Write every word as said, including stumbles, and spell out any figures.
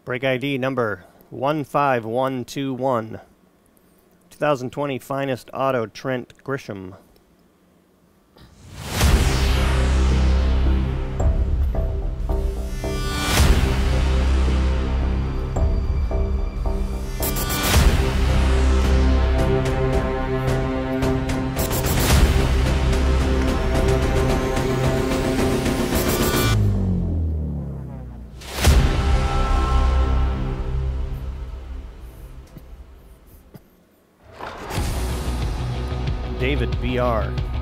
Break I D number one five one two one. twenty twenty Finest Auto Trent Grisham. David B R